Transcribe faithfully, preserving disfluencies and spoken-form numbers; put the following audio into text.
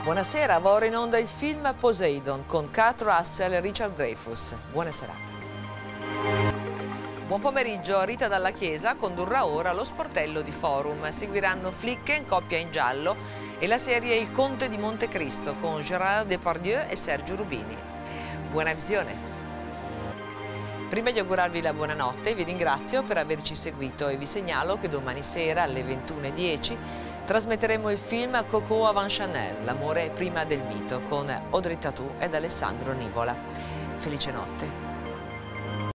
Buonasera, va ora in onda il film Poseidon con Kurt Russell e Richard Dreyfuss. Buona serata. Buon pomeriggio, Rita Dalla Chiesa condurrà ora lo sportello di Forum. Seguiranno Flicken, coppia in giallo, e la serie Il Conte di Montecristo con Gérard Depardieu e Sergio Rubini. Buona visione. Prima di augurarvi la buonanotte, vi ringrazio per averci seguito e vi segnalo che domani sera alle ventuno e dieci trasmetteremo il film Coco avant Chanel, l'amore prima del mito, con Audrey Tautou ed Alessandro Nivola. Felice notte.